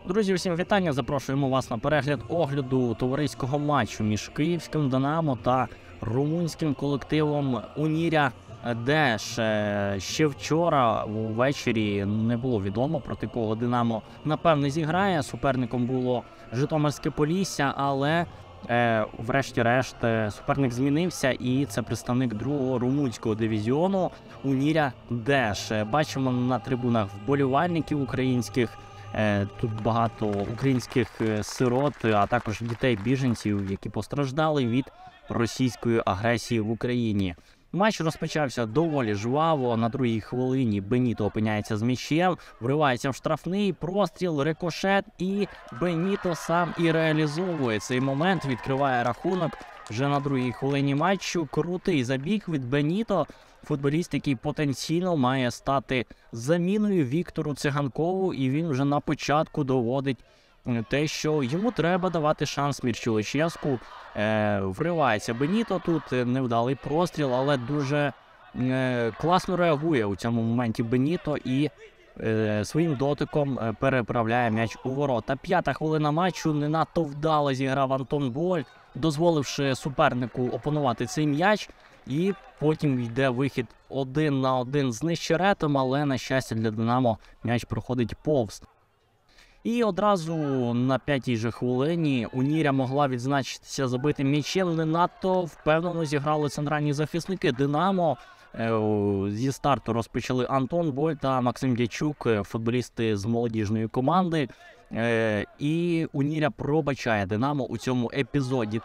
Друзі, всім вітання! Запрошуємо вас на перегляд огляду товариського матчу між київським «Динамо» та румунським колективом «Уніря Деш». Ще вчора ввечері не було відомо, проти кого «Динамо» напевне зіграє. Суперником було Житомирське Полісся, але врешті-решт суперник змінився, і це представник другого румунського дивізіону «Уніря Деш». Бачимо на трибунах вболівальників українських. Тут багато українських сирот, а також дітей-біженців, які постраждали від російської агресії в Україні. Матч розпочався доволі жваво. На другій хвилині Беніто опиняється з м'ячем, вривається в штрафний, простріл, рикошет, і Беніто сам і реалізовує цей момент, відкриває рахунок вже на другій хвилині матчу. Крутий забіг від Беніто. Футболіст, який потенційно має стати заміною Віктору Циганкову, і він вже на початку доводить те, що йому треба давати шанс Мірчу Луческу. Вривається Беніто, тут невдалий простріл, але дуже класно реагує у цьому моменті Беніто і своїм дотиком переправляє м'яч у ворота. 5-та хвилина матчу, не надто вдало зіграв Антон Боль, дозволивши супернику опанувати цей м'яч. І потім йде вихід 1 на 1 з Нищеретом, але, на щастя для «Динамо», м'яч проходить повз. І одразу на 5-й же хвилині «Уніря» могла відзначитися забитим м'ячем. Не надто впевнено зіграли центральні захисники «Динамо». Зі старту розпочали Антон Боль та Максим Дячук, футболісти з молодіжної команди. І «Уніря» пробачає «Динамо» у цьому епізоді.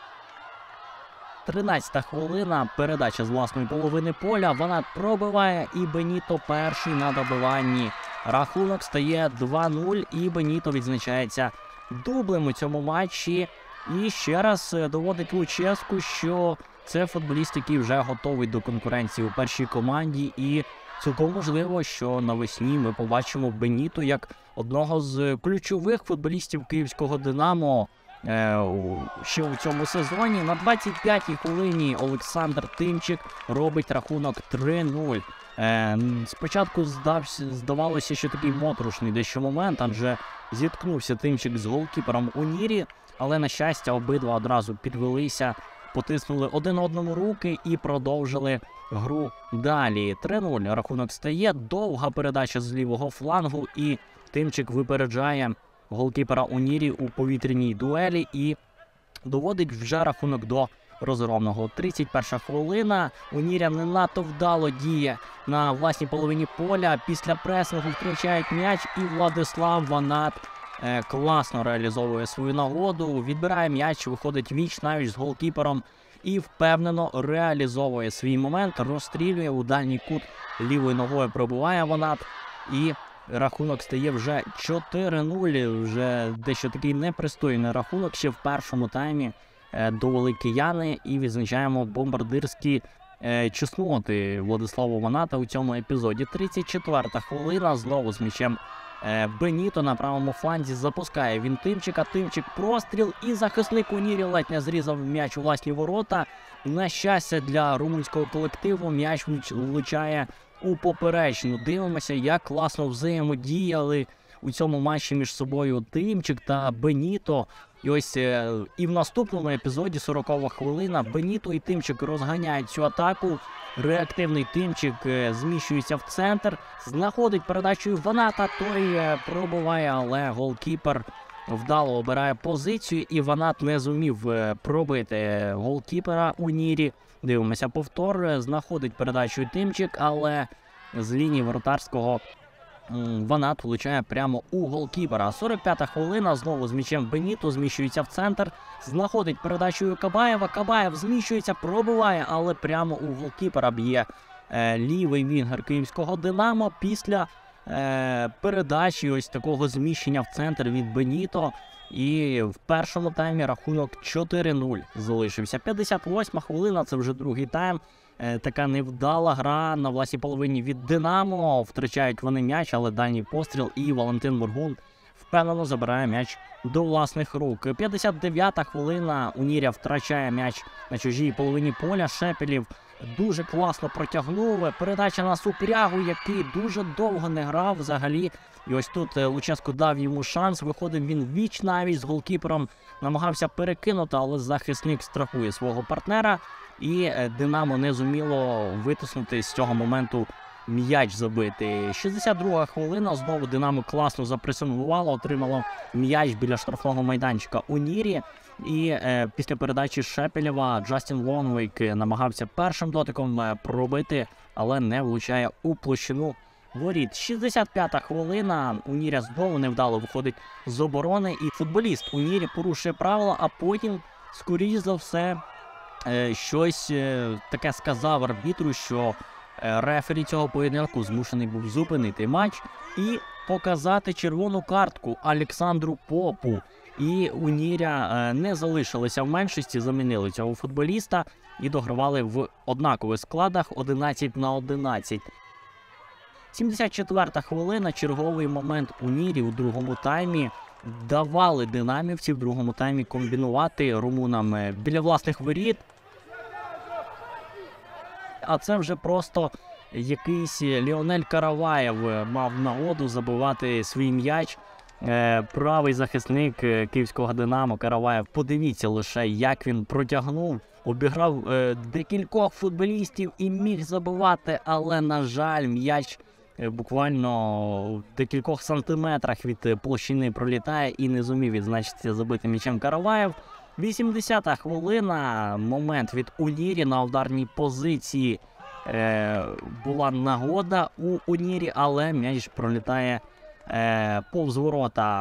13-та хвилина, передача з власної половини поля, вона пробиває, і Беніто перший на добиванні. Рахунок стає 2-0, і Беніто відзначається дублем у цьому матчі. І ще раз доводить Луческу, що це футболіст, який вже готовий до конкуренції у першій команді. І цілком можливо, що навесні ми побачимо Беніто як одного з ключових футболістів київського «Динамо». Ще у цьому сезоні. На 25-й хвилині Олександр Тимчик робить рахунок 3-0. Спочатку здавалося, що такий моторошний дещо момент, адже зіткнувся Тимчик з голкіпером «Унірі», але, на щастя, обидва одразу підвелися, потиснули один одному руки і продовжили гру далі. 3-0 рахунок стає, довга передача з лівого флангу, і Тимчик випереджає голкіпера «Унірі» у повітряній дуелі і доводить вже рахунок до розгромного. 31-ша хвилина. «Уніря» не надто вдало діє на власній половині поля. Після пресингу втрачають м'яч, і Владислав Ванат класно реалізовує свою нагоду. Відбирає м'яч, виходить віч-навіч з голкіпером і впевнено реалізовує свій момент. Розстрілює у дальній кут лівою ногою, пробиває Ванат, і рахунок стає вже 4-0, вже дещо такий непристойний рахунок. Ще в першому таймі довели кияни, і відзначаємо бомбардирські чесноти Владислава Ваната у цьому епізоді. 34-та хвилина, знову з м'ячем Беніто на правому фланзі, запускає він Тимчика, Тимчик простріл, і захисник «Унірі» ледь не зрізав м'яч у власні ворота. На щастя для румунського колективу, м'яч влучає у поперечну. Дивимося, як класно взаємодіяли у цьому матчі між собою Тимчик та Беніто. І ось і в наступному епізоді, 40-ва хвилина, Беніто і Тимчик розганяють цю атаку. Реактивний Тимчик зміщується в центр, знаходить передачу Ваната, той пробиває, але голкіпер вдало обирає позицію, і Ванат не зумів пробити голкіпера «Унірі». Дивимося повтор, знаходить передачу Тимчик, але з лінії воротарського Ванат влучає прямо у голкіпера. 45-та хвилина, знову з м'ячем Беніто, зміщується в центр, знаходить передачу Кабаєва, Кабаєв зміщується, пробиває, але прямо у голкіпера б'є лівий вінгер київського «Динамо» після передачі ось такого зміщення в центр від Беніто. І в першому таймі рахунок 4-0 залишився. 58-ма хвилина, це вже другий тайм. Така невдала гра на власній половині від «Динамо». Втрачають вони м'яч, але дальній постріл, і Валентин Моргун впевнено забирає м'яч до власних рук. 59-та хвилина. Уніря втрачає м'яч на чужій половині поля. Шепелєв дуже класно протягнув. Передача на Супрягу, який дуже довго не грав взагалі. І ось тут Луческо дав йому шанс. Виходив він віч-навіч з голкіпером. Намагався перекинути, але захисник страхує свого партнера. І Динамо не зуміло витиснути з цього моменту м'яч забити. 62-га хвилина. Знову Динамо класно запресингувало, отримало м'яч біля штрафного майданчика Унірі. І після передачі Шепелєва Джастін Лонгвейк намагався першим дотиком пробити, але не влучає у площину воріт. 65-та хвилина. Уніря знову невдало виходить з оборони. І футболіст Унірі порушує правила, а потім, скоріш за все, щось таке сказав арбітру, що рефері цього поєдинку змушений був зупинити матч і показати червону картку Олександру Попу. І Уніря не залишилися в меншості, замінили цього футболіста і догравали в однакових складах 11-11. 74-та хвилина. Черговий момент Унірі у другому таймі. Давали динамівці в другому таймі комбінувати румунам біля власних воріт. А це вже просто якийсь Леонель Караваєв мав нагоду забивати свій м'яч. Правий захисник київського Динамо Караваєв. Подивіться лише, як він протягнув. Обіграв декількох футболістів і міг забивати, але, на жаль, м'яч буквально в декількох сантиметрах від площини пролітає і не зумів відзначитися забитим м'ячем Караваєв. 80-та хвилина. Момент від Унірі на ударній позиції. Була нагода у Унірі, але м'яч пролітає повз ворота.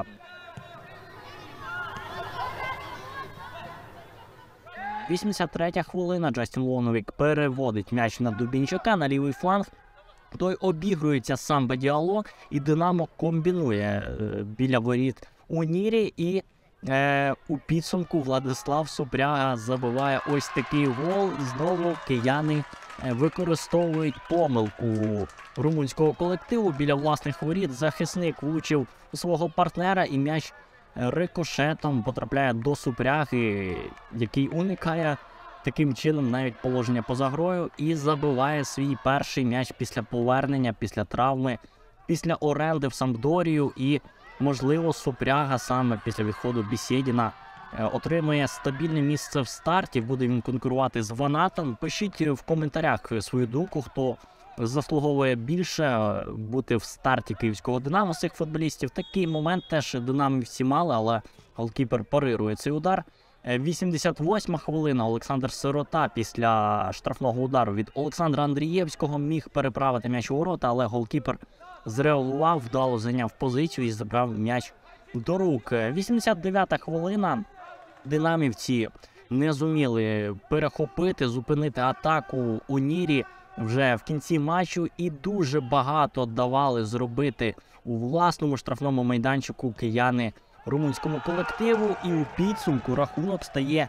– 83-я хвилина. Джастін Лонгвейк переводить м'яч на Дубінчака на лівий фланг. Той обігрується Самба Діало, і Динамо комбінує біля воріт Унірі. І у підсумку Владислав Супряга забиває ось такий гол. І знову кияни використовують помилку румунського колективу біля власних воріт. Захисник влучив у свого партнера і м'яч рикошетом потрапляє до Супряги, який уникає таким чином навіть положення поза грою і забиває свій перший м'яч після повернення, після травми, після оренди в Сампдорію. І, можливо, Супряга саме після відходу Бєсєдіна отримує стабільне місце в старті, буде він конкурувати з Ванатом. Пишіть в коментарях свою думку, хто заслуговує більше бути в старті київського Динамо з цих футболістів. Такий момент теж динамівці мали, але голкіпер парирує цей удар. 88-ма хвилина. Олександр Сирота після штрафного удару від Олександра Андрієвського міг переправити м'яч у ворота, але голкіпер зреагував, вдало зайняв позицію і забрав м'яч до рук. 89-та хвилина. Динамівці не зуміли перехопити, зупинити атаку Унірі вже в кінці матчу і дуже багато давали зробити у власному штрафному майданчику кияни румунському колективу. І у підсумку рахунок стає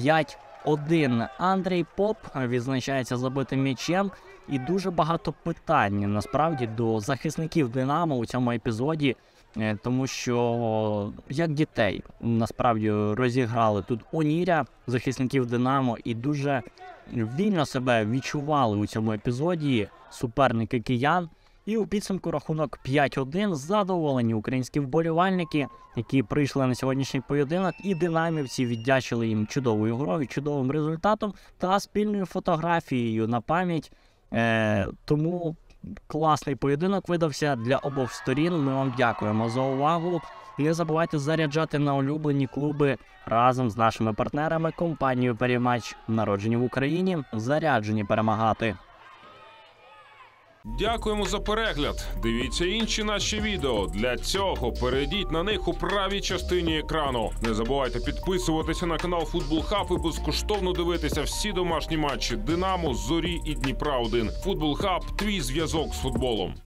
5-1. Андрій Поп відзначається забитим м'ячем. І дуже багато питань, насправді, до захисників Динамо у цьому епізоді. Тому що, як дітей, насправді, розіграли тут Уніря, захисників Динамо, і дуже вільно себе відчували у цьому епізоді суперники киян. І у підсумку рахунок 5-1. Задоволені українські вболівальники, які прийшли на сьогоднішній поєдинок, і динамівці віддячили їм чудовою грою, чудовим результатом та спільною фотографією на пам'ять. Тому класний поєдинок видався для обох сторін. Ми вам дякуємо за увагу. Не забувайте заряджати на улюблені клуби разом з нашими партнерами компанією «Перематч», народжені в Україні, заряджені перемагати. Дякуємо за перегляд. Дивіться інші наші відео. Для цього перейдіть на них у правій частині екрану. Не забувайте підписуватися на канал Футбол Хаб і безкоштовно дивитися всі домашні матчі Динамо, Зорі і Дніпра 1. Футбол Хаб – твій зв'язок з футболом.